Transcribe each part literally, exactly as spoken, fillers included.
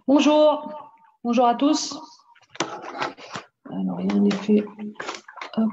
Bonjour, bonjour à tous. Alors, il y a un effet. Hop.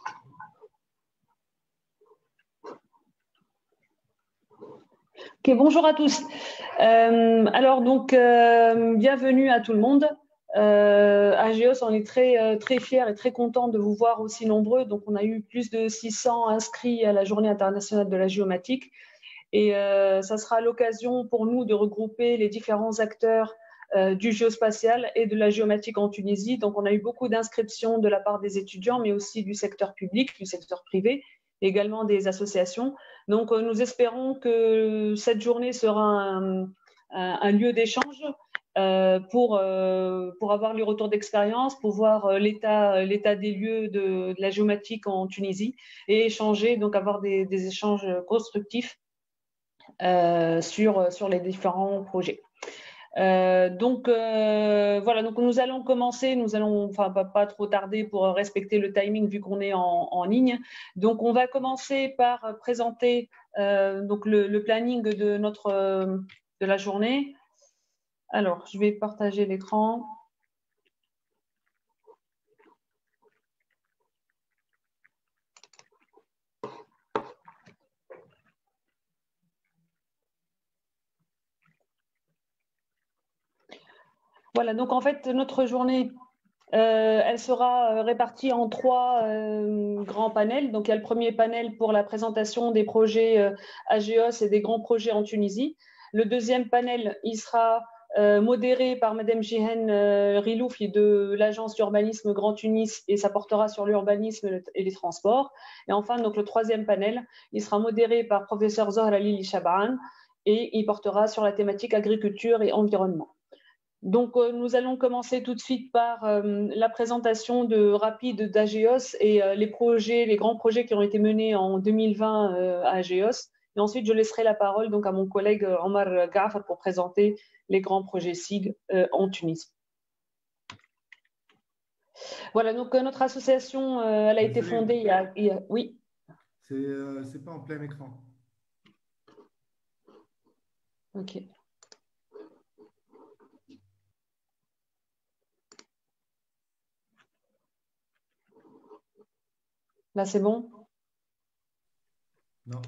Ok, bonjour à tous. Euh, alors, donc, euh, bienvenue à tout le monde. Euh, à Géos, on est très, euh, très fiers et très contents de vous voir aussi nombreux. Donc, on a eu plus de six cents inscrits à la Journée internationale de la géomatique. Et euh, ça sera l'occasion pour nous de regrouper les différents acteurs euh, du géospatial et de la géomatique en Tunisie. Donc, on a eu beaucoup d'inscriptions de la part des étudiants, mais aussi du secteur public, du secteur privé, également des associations. Donc, euh, nous espérons que cette journée sera un, un, un lieu d'échange euh, pour, euh, pour avoir les retours d'expérience, pour voir euh, l'état, l'état des lieux de, de la géomatique en Tunisie et échanger, donc avoir des, des échanges constructifs euh, sur, sur les différents projets. Euh, donc euh, voilà, donc nous allons commencer, nous allons, enfin pas, pas trop tarder pour respecter le timing vu qu'on est en, en ligne. Donc on va commencer par présenter euh, donc le, le planning de notre euh, de la journée. Alors je vais partager l'écran. Voilà, donc en fait notre journée Euh, elle sera répartie en trois euh, grands panels. Donc, il y a le premier panel pour la présentation des projets euh, A G E O S et des grands projets en Tunisie. Le deuxième panel, il sera euh, modéré par Madame Jihen euh, Rilouf de l'agence d'urbanisme Grand Tunis et ça portera sur l'urbanisme et les transports. Et enfin, donc, le troisième panel, il sera modéré par professeur Zohra Lili Chaban et il portera sur la thématique agriculture et environnement. Donc, euh, nous allons commencer tout de suite par euh, la présentation de, rapide d'A G E O S et euh, les projets, les grands projets qui ont été menés en deux mille vingt euh, à A G E O S. Et ensuite, je laisserai la parole donc à mon collègue Omar Gafar pour présenter les grands projets S I G euh, en Tunisie. Voilà, donc euh, notre association, euh, elle a été Désolé, fondée il y a... Il y a oui. c'est euh, c'est pas en plein écran. Ok. Là, c'est bon? Non.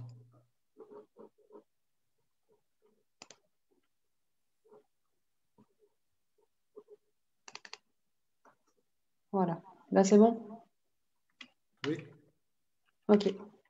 Voilà. Là, c'est bon? Oui. Ok.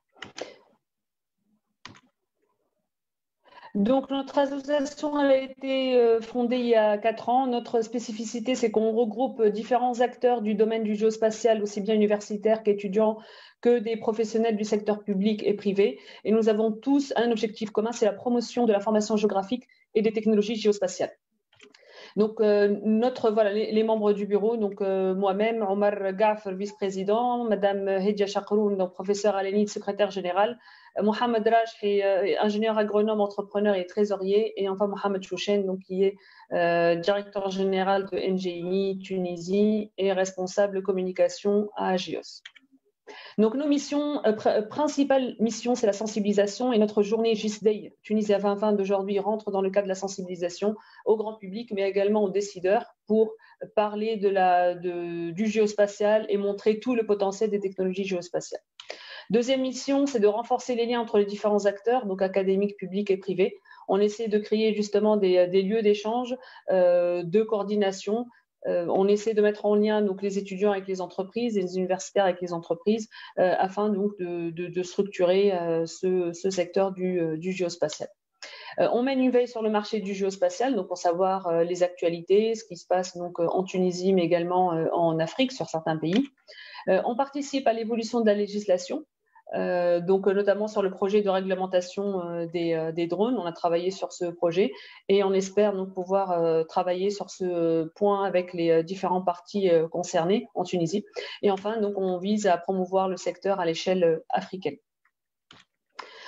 Donc, notre association elle a été fondée il y a quatre ans. Notre spécificité, c'est qu'on regroupe différents acteurs du domaine du géospatial, aussi bien universitaires qu'étudiants, que des professionnels du secteur public et privé. Et nous avons tous un objectif commun, c'est la promotion de la formation géographique et des technologies géospatiales. Donc, euh, notre, voilà, les, les membres du bureau, donc euh, moi-même, Omar Gafr, vice-président, Madame Hedja Chakroun, donc professeur à l'E N I D, secrétaire général, Mohamed Raj, qui est ingénieur agronome, entrepreneur et trésorier, et enfin Mohamed Chouchen, donc, qui est euh, directeur général de N G I Tunisie et responsable communication à A G E O S. Donc, nos missions, euh, pr principale mission, c'est la sensibilisation et notre journée G I S Day Tunisia vingt vingt d'aujourd'hui rentre dans le cadre de la sensibilisation au grand public, mais également aux décideurs pour parler de la, de, du géospatial et montrer tout le potentiel des technologies géospatiales. Deuxième mission, c'est de renforcer les liens entre les différents acteurs, donc académiques, publics et privés. On essaie de créer justement des, des lieux d'échange, euh, de coordination. Euh, on essaie de mettre en lien donc, les étudiants avec les entreprises et les universitaires avec les entreprises euh, afin donc, de, de, de structurer euh, ce, ce secteur du, euh, du géospatial. Euh, on mène une veille sur le marché du géospatial, donc pour savoir euh, les actualités, ce qui se passe donc, en Tunisie, mais également euh, en Afrique, sur certains pays. Euh, on participe à l'évolution de la législation. Euh, donc notamment sur le projet de réglementation euh, des, euh, des drones, on a travaillé sur ce projet et on espère donc pouvoir euh, travailler sur ce point avec les euh, différents parties euh, concernées en Tunisie. Et enfin, donc on vise à promouvoir le secteur à l'échelle euh, africaine.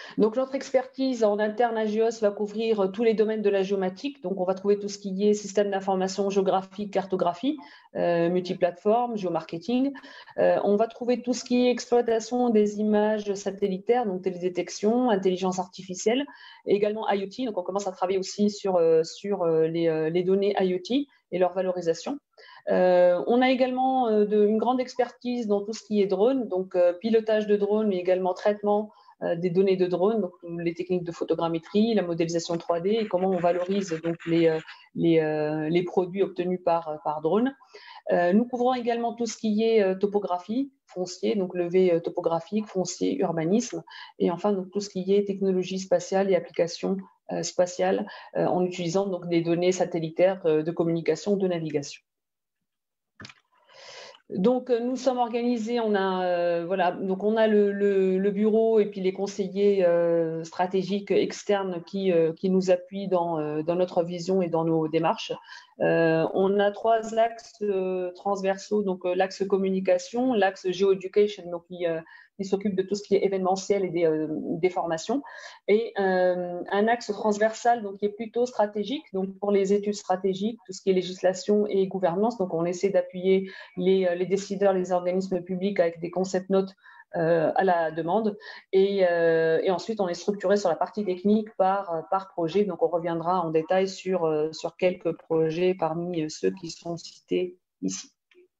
Donc, notre expertise en interne à Géos va couvrir tous les domaines de la géomatique. Donc, on va trouver tout ce qui est système d'information géographique, cartographie, euh, multiplateforme, géomarketing. Euh, on va trouver tout ce qui est exploitation des images satellitaires, donc télédétection, intelligence artificielle, et également IoT. Donc, on commence à travailler aussi sur, euh, sur euh, les, euh, les données IoT et leur valorisation. Euh, on a également euh, de, une grande expertise dans tout ce qui est drone, donc euh, pilotage de drone, mais également traitement euh, des données de drone, donc les techniques de photogrammétrie, la modélisation trois D et comment on valorise donc les, euh, les, euh, les produits obtenus par, par drone. Euh, nous couvrons également tout ce qui est euh, topographie, foncier, donc levée euh, topographique, foncier, urbanisme, et enfin donc, tout ce qui est technologie spatiale et applications euh, spatiales euh, en utilisant donc des données satellitaires euh, de communication, de navigation. Donc, nous sommes organisés, on a, euh, voilà, donc on a le, le, le bureau et puis les conseillers euh, stratégiques externes qui, euh, qui nous appuient dans, euh, dans notre vision et dans nos démarches. Euh, on a trois axes euh, transversaux, donc euh, l'axe communication, l'axe géoeducation, donc qui, euh, qui s'occupe de tout ce qui est événementiel et des, euh, des formations, et euh, un axe transversal donc qui est plutôt stratégique, donc pour les études stratégiques, tout ce qui est législation et gouvernance. Donc on essaie d'appuyer les, les décideurs, les organismes publics avec des concept notes euh, à la demande, et, euh, et ensuite on est structuré sur la partie technique par, par projet. Donc on reviendra en détail sur, sur quelques projets parmi ceux qui sont cités ici.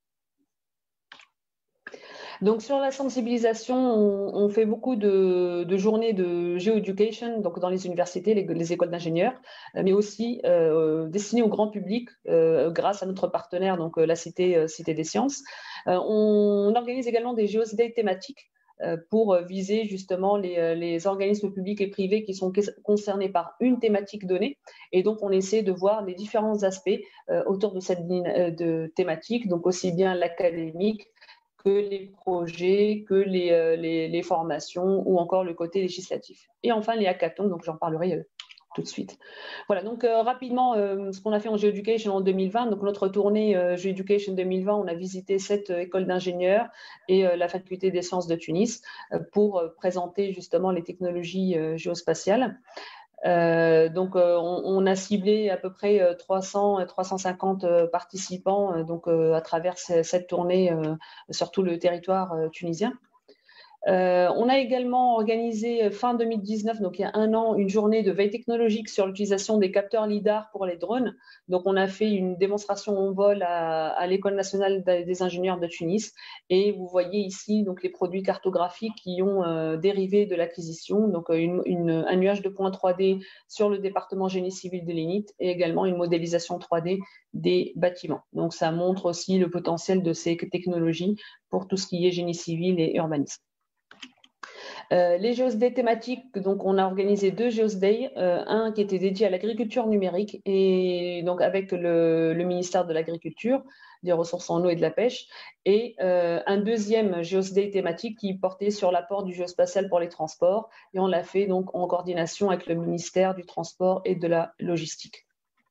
Donc, sur la sensibilisation, on, on fait beaucoup de, de journées de géoeducation, donc dans les universités, les, les écoles d'ingénieurs, mais aussi euh, destinées au grand public euh, grâce à notre partenaire, donc la Cité, euh, Cité des Sciences. Euh, on, on organise également des Geosdays thématiques euh, pour viser justement les, les organismes publics et privés qui sont concernés par une thématique donnée. Et donc, on essaie de voir les différents aspects euh, autour de cette de thématique, donc aussi bien l'académique, que les projets, que les, euh, les, les formations ou encore le côté législatif. Et enfin, les hackathons, donc j'en parlerai euh, tout de suite. Voilà, donc euh, rapidement, euh, ce qu'on a fait en GeoEducation en deux mille vingt, donc notre tournée euh, GeoEducation deux mille vingt, on a visité sept euh, écoles d'ingénieurs et euh, la faculté des sciences de Tunis euh, pour euh, présenter justement les technologies euh, géospatiales. Euh, donc, euh, on, on a ciblé à peu près euh, trois cents, trois cent cinquante euh, participants euh, donc, euh, à travers cette tournée euh, sur tout le territoire euh, tunisien. Euh, on a également organisé fin deux mille dix-neuf, donc il y a un an, une journée de veille technologique sur l'utilisation des capteurs LIDAR pour les drones. Donc, on a fait une démonstration en vol à, à l'École nationale des ingénieurs de Tunis. Et vous voyez ici donc, les produits cartographiques qui ont euh, dérivé de l'acquisition. Donc, une, une, un nuage de points trois D sur le département génie civil de l'E N I T et également une modélisation trois D des bâtiments. Donc, ça montre aussi le potentiel de ces technologies pour tout ce qui est génie civil et urbanisme. Euh, les Geosdays thématiques, donc on a organisé deux Geosdays, euh, un qui était dédié à l'agriculture numérique et donc avec le, le ministère de l'Agriculture, des ressources en eau et de la pêche, et euh, un deuxième Geosday thématique qui portait sur l'apport du géospatial pour les transports, et on l'a fait donc en coordination avec le ministère du Transport et de la Logistique.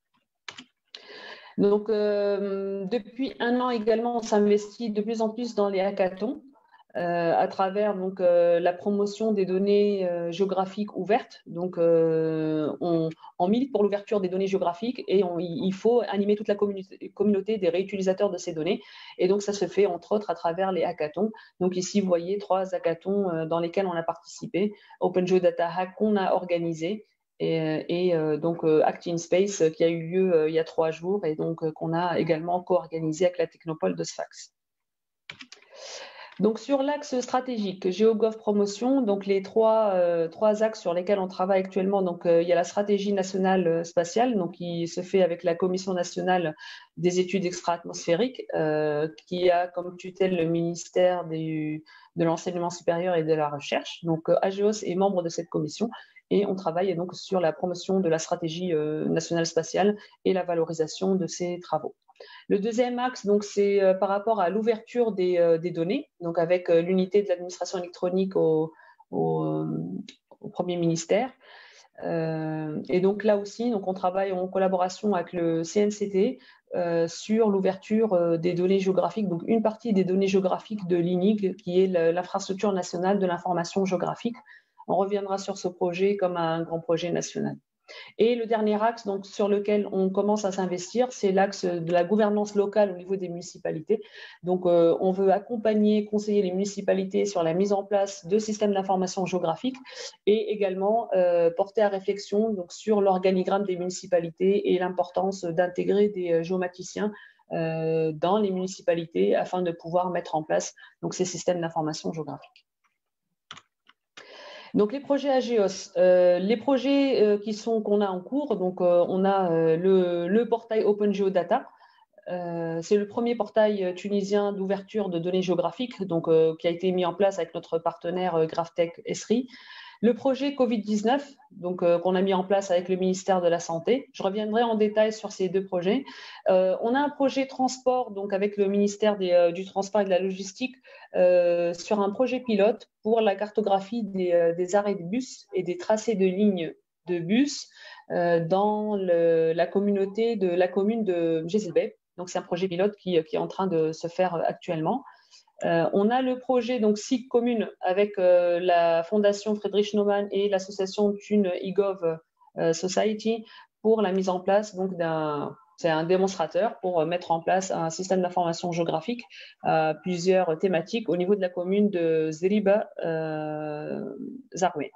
Donc, euh, depuis un an également, on s'investit de plus en plus dans les hackathons. Euh, à travers donc, euh, la promotion des données euh, géographiques ouvertes. Donc, euh, on, on milite pour l'ouverture des données géographiques et on, il faut animer toute la communauté, communauté des réutilisateurs de ces données. Et donc, ça se fait entre autres à travers les hackathons. Donc, ici, vous voyez trois hackathons euh, dans lesquels on a participé. OpenGeoData Hack qu'on a organisé et, et euh, donc euh, Acting Space qui a eu lieu euh, il y a trois jours et donc euh, qu'on a également co-organisé avec la Technopole de Sfax. Donc, sur l'axe stratégique, GeoGov Promotion, donc les trois, euh, trois axes sur lesquels on travaille actuellement, donc euh, il y a la stratégie nationale spatiale, donc qui se fait avec la Commission nationale des études extra-atmosphériques, euh, qui a comme tutelle le ministère des, de l'enseignement supérieur et de la recherche. Donc, euh, AGEOS est membre de cette commission et on travaille donc sur la promotion de la stratégie euh, nationale spatiale et la valorisation de ces travaux. Le deuxième axe, donc, c'est euh, par rapport à l'ouverture des, euh, des données, donc avec euh, l'unité de l'administration électronique au, au, au Premier ministère. Euh, et donc là aussi, donc, on travaille en collaboration avec le C N C T euh, sur l'ouverture euh, des données géographiques, donc une partie des données géographiques de l'I N I G, qui est l'infrastructure nationale de l'information géographique, on reviendra sur ce projet comme un grand projet national. Et le dernier axe donc, sur lequel on commence à s'investir, c'est l'axe de la gouvernance locale au niveau des municipalités. Donc, euh, on veut accompagner, conseiller les municipalités sur la mise en place de systèmes d'information géographique et également euh, porter à réflexion donc, sur l'organigramme des municipalités et l'importance d'intégrer des géomaticiens euh, dans les municipalités afin de pouvoir mettre en place donc, ces systèmes d'information géographique. Donc les projets Ageos, euh, les projets euh, qui sont qu'on a en cours, donc euh, on a euh, le, le portail OpenGeoData. Euh, c'est le premier portail tunisien d'ouverture de données géographiques, donc euh, qui a été mis en place avec notre partenaire euh, GrafTech Esri. Le projet Covid dix-neuf, donc euh, qu'on a mis en place avec le ministère de la Santé. Je reviendrai en détail sur ces deux projets. Euh, on a un projet transport, donc avec le ministère des, euh, du Transport et de la Logistique, euh, sur un projet pilote pour la cartographie des, euh, des arrêts de bus et des tracés de lignes de bus euh, dans le, la communauté de la commune de Gézilbey. Donc c'est un projet pilote qui, qui est en train de se faire actuellement. Euh, on a le projet donc S I C commune avec euh, la Fondation Friedrich Naumann et l'association Thun eGov euh, Society pour la mise en place donc d'un c'est un démonstrateur pour mettre en place un système d'information géographique à plusieurs thématiques au niveau de la commune de Zeriba euh, Zaroué.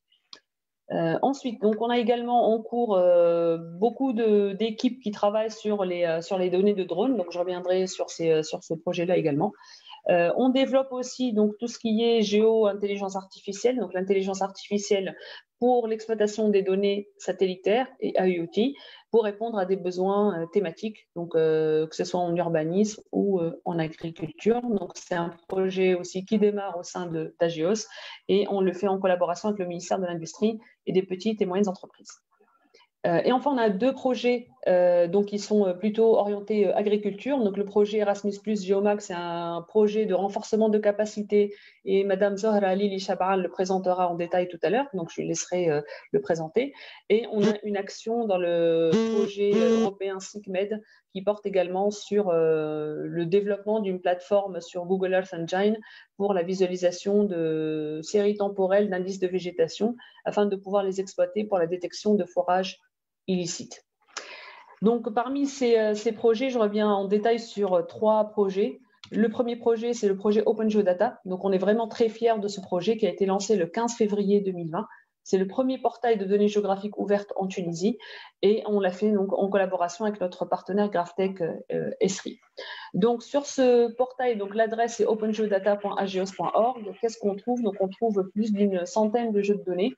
Euh, ensuite, donc on a également en cours euh, beaucoup d'équipes qui travaillent sur les, euh, sur les données de drones, donc je reviendrai sur ces, sur ce projet-là également. Euh, on développe aussi donc, tout ce qui est géo-intelligence artificielle, donc l'intelligence artificielle pour l'exploitation des données satellitaires et IoT pour répondre à des besoins euh, thématiques, donc, euh, que ce soit en urbanisme ou euh, en agriculture. Donc, c'est un projet aussi qui démarre au sein d'Ageos et on le fait en collaboration avec le ministère de l'Industrie et des petites et moyennes entreprises. Euh, et enfin, on a deux projets euh, donc, qui sont plutôt orientés euh, agriculture. Donc, le projet Erasmus plus Geomac, c'est un projet de renforcement de capacité et Madame Zohra Lili Chabral le présentera en détail tout à l'heure, donc je lui laisserai euh, le présenter. Et on a une action dans le projet européen SICMED qui porte également sur euh, le développement d'une plateforme sur Google Earth Engine pour la visualisation de séries temporelles d'indices de végétation afin de pouvoir les exploiter pour la détection de forages illicites. Donc, parmi ces, ces projets, je reviens en détail sur trois projets. Le premier projet, c'est le projet OpenGeoData. Donc, on est vraiment très fiers de ce projet qui a été lancé le quinze février deux mille vingt. C'est le premier portail de données géographiques ouvertes en Tunisie et on l'a fait donc, en collaboration avec notre partenaire GrafTech euh, Esri. Donc, sur ce portail, donc l'adresse est opengeodata point ageos point org. Qu'est-ce qu'on trouve? Donc, on trouve plus d'une centaine de jeux de données.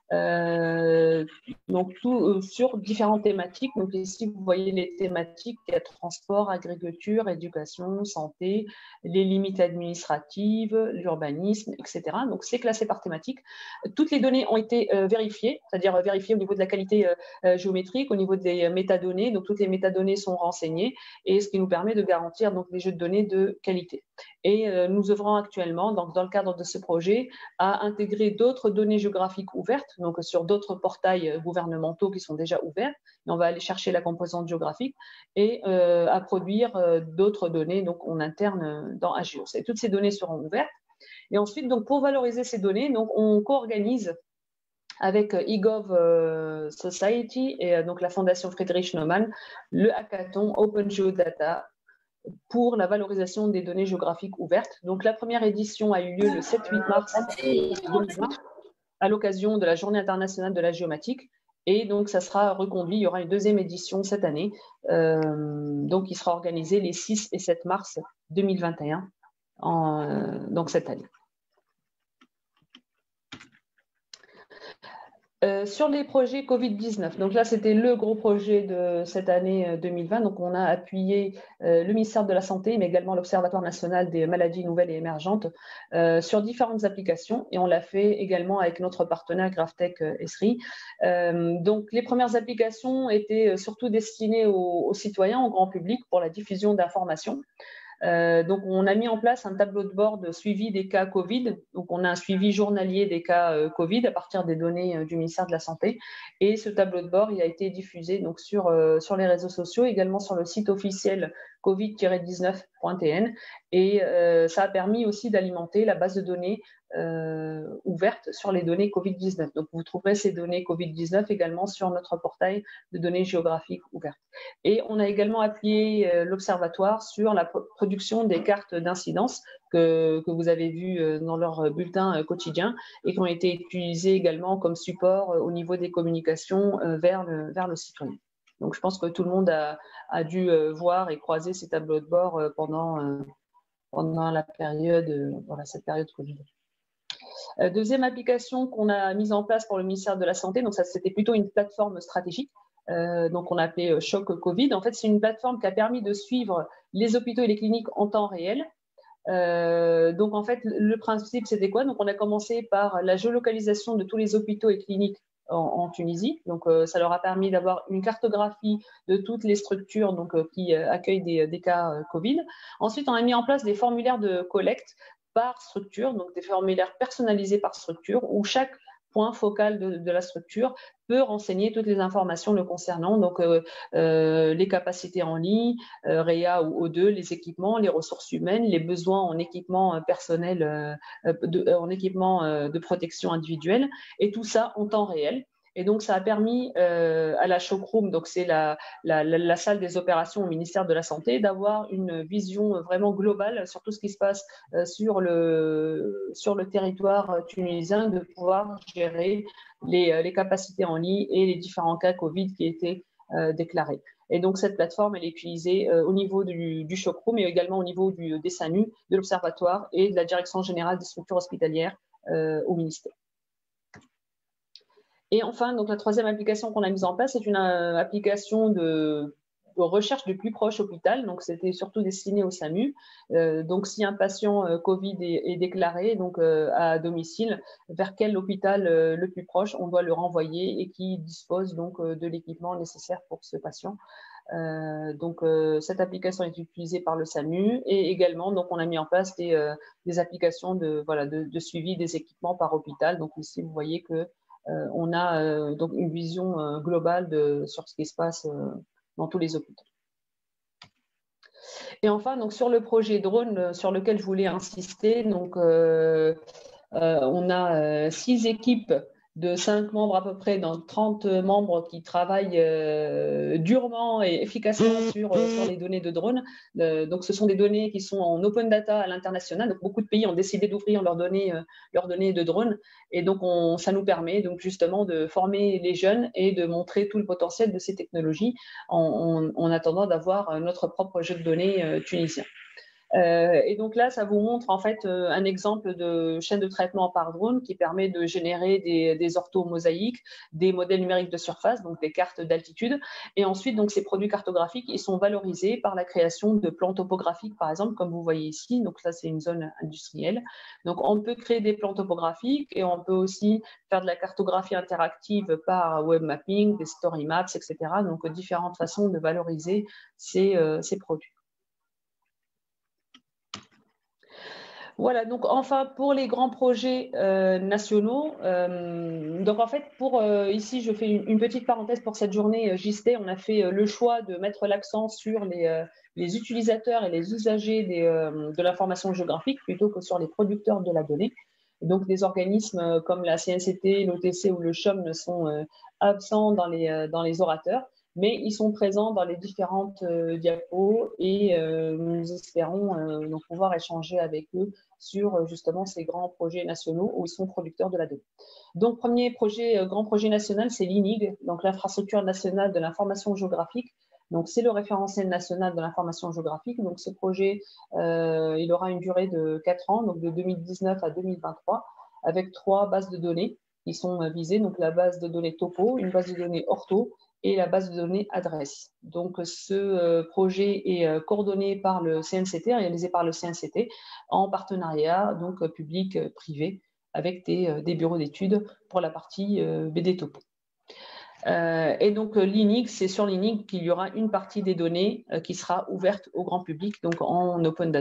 Euh, donc tout euh, sur différentes thématiques. Donc ici vous voyez les thématiques, il y a transport, agriculture, éducation, santé, les limites administratives, l'urbanisme, et cetera. Donc c'est classé par thématique. Toutes les données ont été euh, vérifiées, c'est-à-dire vérifiées au niveau de la qualité euh, géométrique, au niveau des métadonnées. Donc toutes les métadonnées sont renseignées et ce qui nous permet de garantir donc les jeux de données de qualité. Et euh, nous œuvrons actuellement donc dans le cadre de ce projet à intégrer d'autres données géographiques ouvertes, donc sur d'autres portails gouvernementaux qui sont déjà ouverts. Et on va aller chercher la composante géographique et euh, à produire euh, d'autres données donc en interne dans Ageos. Et toutes ces données seront ouvertes. Et ensuite, donc pour valoriser ces données, donc on co-organise avec eGov euh, Society et euh, donc la Fondation Friedrich Naumann le hackathon OpenGeoData pour la valorisation des données géographiques ouvertes. Donc la première édition a eu lieu le sept huit mars deux mille vingt à l'occasion de la Journée internationale de la géomatique. Et donc, ça sera reconduit. Il y aura une deuxième édition cette année, euh, donc qui sera organisée les six et sept mars deux mille vingt et un, en, euh, donc cette année. Euh, sur les projets Covid dix-neuf, donc là c'était le gros projet de cette année deux mille vingt, donc on a appuyé euh, le ministère de la Santé mais également l'Observatoire national des maladies nouvelles et émergentes euh, sur différentes applications et on l'a fait également avec notre partenaire GrafTech Esri. Euh, donc les premières applications étaient surtout destinées aux, aux citoyens, au grand public pour la diffusion d'informations. Euh, donc, on a mis en place un tableau de bord de suivi des cas Covid. Donc, on a un suivi journalier des cas euh, Covid à partir des données euh, du ministère de la Santé. Et ce tableau de bord, il a été diffusé donc, sur, euh, sur les réseaux sociaux, également sur le site officiel covid dix-neuf point t n et euh, ça a permis aussi d'alimenter la base de données euh, ouverte sur les données covid dix-neuf. Donc, vous trouverez ces données covid dix-neuf également sur notre portail de données géographiques ouvertes. Et on a également appuyé euh, l'Observatoire sur la production des cartes d'incidence que, que vous avez vues euh, dans leur bulletin euh, quotidien et qui ont été utilisées également comme support euh, au niveau des communications euh, vers, le, vers le citoyen. Donc, je pense que tout le monde a, a dû euh, voir et croiser ces tableaux de bord euh, pendant, euh, pendant la période, euh, voilà, cette période Covid. Euh, deuxième application qu'on a mise en place pour le ministère de la Santé, donc ça c'était plutôt une plateforme stratégique, euh, donc on a appelé euh, Choc Covid. En fait, c'est une plateforme qui a permis de suivre les hôpitaux et les cliniques en temps réel. Euh, donc en fait, le principe c'était quoi? Donc on a commencé par la géolocalisation de tous les hôpitaux et cliniques en, en Tunisie. Donc euh, ça leur a permis d'avoir une cartographie de toutes les structures donc, euh, qui euh, accueillent des, des cas euh, Covid. Ensuite, on a mis en place des formulaires de collecte par structure, donc des formulaires personnalisés par structure, où chaque point focal de, de la structure peut renseigner toutes les informations le concernant, donc euh, euh, les capacités en ligne, euh, R E A ou O deux, les équipements, les ressources humaines, les besoins en équipement personnel, euh, de, en équipement euh, de protection individuelle, et tout ça en temps réel. Et donc, ça a permis euh, à la Showroom, donc c'est la, la, la, la salle des opérations au ministère de la Santé, d'avoir une vision vraiment globale sur tout ce qui se passe euh, sur, le, sur le territoire tunisien, de pouvoir gérer les, les capacités en ligne et les différents cas Covid qui étaient euh, déclarés. Et donc, cette plateforme, elle est utilisée euh, au niveau du, du Showroom, mais également au niveau du, des SAMU, de l'Observatoire et de la Direction générale des structures hospitalières euh, au ministère. Et enfin, donc la troisième application qu'on a mise en place, c'est une euh, application de, de recherche du plus proche hôpital. Donc, c'était surtout destiné au SAMU. Euh, donc, si un patient euh, Covid est, est déclaré donc, euh, à domicile, vers quel hôpital euh, le plus proche on doit le renvoyer et qui dispose donc euh, de l'équipement nécessaire pour ce patient. Euh, donc, euh, cette application est utilisée par le SAMU et également, donc, on a mis en place des, euh, des applications de, voilà, de, de suivi des équipements par hôpital. Donc, ici, vous voyez que Euh, on a euh, donc une vision euh, globale de, sur ce qui se passe euh, dans tous les hôpitaux. Et enfin, donc, sur le projet drone euh, sur lequel je voulais insister, donc, euh, euh, on a euh, six équipes de cinq membres à peu près, dans trente membres qui travaillent euh, durement et efficacement sur, euh, sur les données de drones. Euh, donc, ce sont des données qui sont en open data à l'international. Donc, beaucoup de pays ont décidé d'ouvrir leurs données, euh, leurs données de drones. Et donc, on, ça nous permet donc justement de former les jeunes et de montrer tout le potentiel de ces technologies en, en, en attendant d'avoir notre propre jeu de données euh, tunisien. Euh, et donc là, ça vous montre en fait euh, un exemple de chaîne de traitement par drone qui permet de générer des, des orthomosaïques, des modèles numériques de surface, donc des cartes d'altitude. Et ensuite, donc ces produits cartographiques, ils sont valorisés par la création de plans topographiques, par exemple, comme vous voyez ici. Donc là, c'est une zone industrielle. Donc on peut créer des plans topographiques et on peut aussi faire de la cartographie interactive par web mapping, des story maps, et cetera. Donc différentes façons de valoriser ces, euh, ces produits. Voilà, donc enfin pour les grands projets euh, nationaux, euh, donc en fait pour euh, ici je fais une, une petite parenthèse pour cette journée euh, J S T E, on a fait euh, le choix de mettre l'accent sur les, euh, les utilisateurs et les usagers des, euh, de l'information géographique plutôt que sur les producteurs de la donnée. Donc des organismes comme la C N C T, l'O T C ou le C H O M sont euh, absents dans les, euh, dans les orateurs, mais ils sont présents dans les différentes euh, diapos et euh, nous espérons euh, donc pouvoir échanger avec eux sur euh, justement ces grands projets nationaux où ils sont producteurs de la donnée. Donc, premier projet, euh, grand projet national, c'est l'I N I G, donc l'infrastructure nationale de l'information géographique. Donc, c'est le référentiel national de l'information géographique. Donc, ce projet, euh, il aura une durée de quatre ans, donc de deux mille dix-neuf à deux mille vingt-trois, avec trois bases de données qui sont visées. Donc, la base de données topo, une base de données ortho et la base de données adresse. Donc, ce euh, projet est euh, coordonné par le C N C T, réalisé par le C N C T, en partenariat donc euh, public-privé avec des, euh, des bureaux d'études pour la partie euh, B D Topo. Euh, et donc, l'I N I G, c'est sur l'I N I G qu'il y aura une partie des données euh, qui sera ouverte au grand public, donc en open data,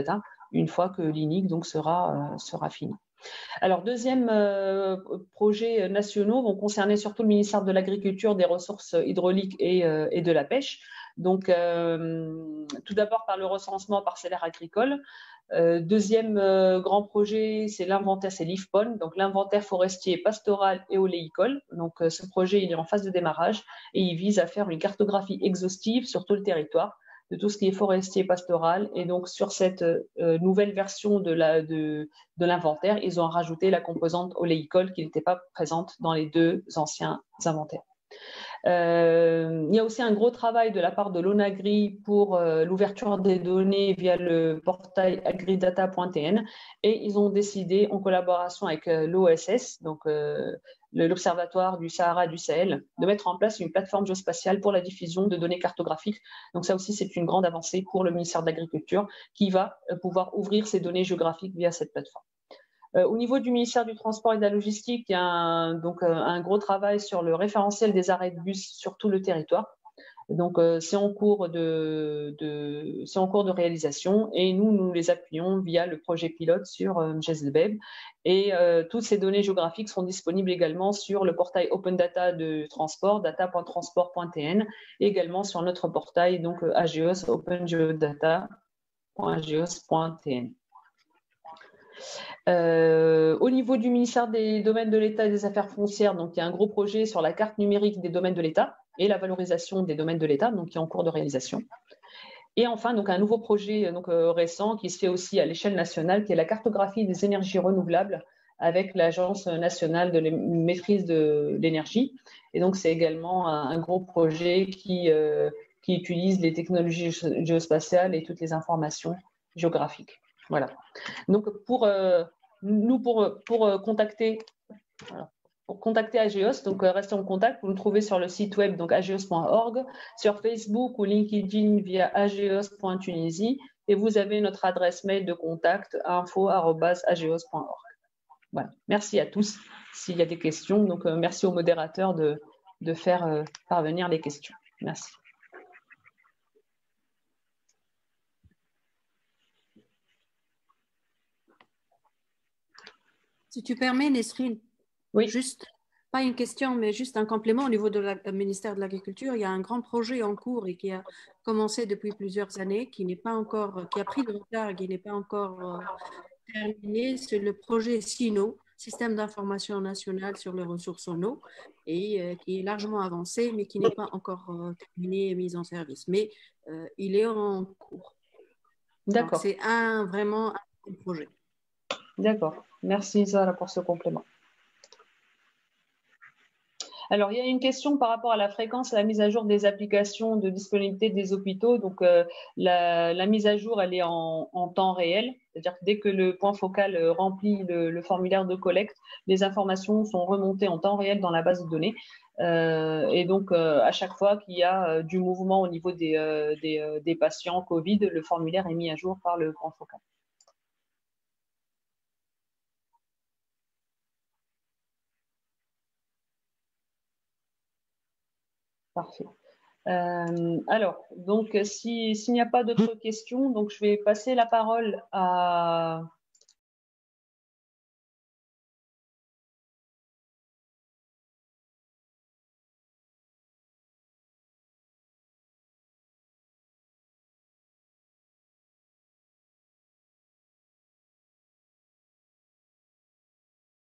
une fois que l'I N I C donc, sera, euh, sera fini. Alors, deuxième euh, projet nationaux vont concerner surtout le ministère de l'Agriculture, des Ressources hydrauliques et, euh, et de la Pêche. Donc, euh, tout d'abord par le recensement parcellaire agricole. Euh, deuxième euh, grand projet, c'est l'inventaire, c'est l'I F P O N, donc l'inventaire forestier, pastoral et oléicole. Donc, euh, ce projet, il est en phase de démarrage et il vise à faire une cartographie exhaustive sur tout le territoire de tout ce qui est forestier pastoral. Et donc, sur cette euh, nouvelle version de l'inventaire, de, de ils ont rajouté la composante oléicole qui n'était pas présente dans les deux anciens inventaires. Euh, il y a aussi un gros travail de la part de l'ONAGRI pour euh, l'ouverture des données via le portail agridata point t n et ils ont décidé, en collaboration avec euh, l'O S S, donc euh, l'Observatoire du Sahara et du Sahel, de mettre en place une plateforme géospatiale pour la diffusion de données cartographiques. Donc ça aussi, c'est une grande avancée pour le ministère de l'Agriculture qui va euh, pouvoir ouvrir ces données géographiques via cette plateforme. Euh, au niveau du ministère du Transport et de la Logistique, il y a un, donc, euh, un gros travail sur le référentiel des arrêts de bus sur tout le territoire. Donc, euh, c'est en cours de, de, c'est en cours de réalisation et nous, nous les appuyons via le projet pilote sur euh, G S D B E B. Et euh, toutes ces données géographiques sont disponibles également sur le portail Open Data de transport, data point transport point t n, et également sur notre portail, donc euh, A G E O S, open geodata point a g e o s point t n. Euh, au niveau du ministère des domaines de l'État et des affaires foncières, donc il y a un gros projet sur la carte numérique des domaines de l'État et la valorisation des domaines de l'État, donc qui est en cours de réalisation. Et enfin, donc un nouveau projet donc, euh, récent qui se fait aussi à l'échelle nationale, qui est la cartographie des énergies renouvelables avec l'Agence nationale de maîtrise de l'énergie. Et donc, c'est également un, un gros projet qui, euh, qui utilise les technologies géospatiales et toutes les informations géographiques. Voilà. Donc, pour, euh, nous, pour, pour contacter, voilà, pour contacter A G E O S, donc euh, restez en contact, vous nous trouvez sur le site web, donc A G E O S point org, sur Facebook ou LinkedIn via A G E O S point Tunisie, et vous avez notre adresse mail de contact, info arobase A G E O S point org. Voilà. Merci à tous. S'il y a des questions, donc euh, merci au modérateur de, de faire euh, parvenir les questions. Merci. Si tu permets, Nesrine, oui. Juste, pas une question, mais juste un complément au niveau du ministère de l'Agriculture. Il y a un grand projet en cours et qui a commencé depuis plusieurs années, qui n'est pas encore, qui a pris du retard et qui n'est pas encore euh, terminé. C'est le projet SINO, Système d'information national sur les ressources en eau, et euh, qui est largement avancé, mais qui n'est pas encore euh, terminé et mis en service. Mais euh, il est en cours. D'accord. C'est un vraiment un projet. D'accord. Merci Zara pour ce complément. Alors, il y a une question par rapport à la fréquence et la mise à jour des applications de disponibilité des hôpitaux. Donc, euh, la, la mise à jour, elle est en, en temps réel. C'est-à-dire que dès que le point focal euh, remplit le, le formulaire de collecte, les informations sont remontées en temps réel dans la base de données. Euh, et donc, euh, à chaque fois qu'il y a euh, du mouvement au niveau des, euh, des, euh, des patients Covid, le formulaire est mis à jour par le point focal. Parfait. Euh, alors, donc, si, s'il n'y a pas d'autres questions, donc je vais passer la parole à,